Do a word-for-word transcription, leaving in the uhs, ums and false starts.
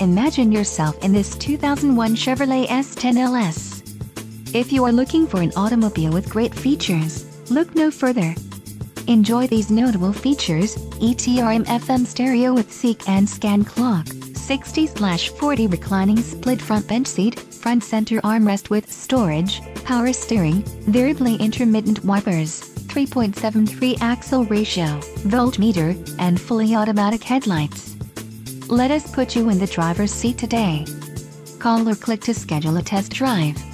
Imagine yourself in this two thousand one Chevrolet S ten L S. If you are looking for an automobile with great features, look no further. Enjoy these notable features: E T R M F M stereo with seek and scan clock, sixty by forty reclining split front bench seat, front center armrest with storage, power steering, variably intermittent wipers, three point seven three axle ratio, voltmeter, and fully automatic headlights. Let us put you in the driver's seat today. Call or click to schedule a test drive.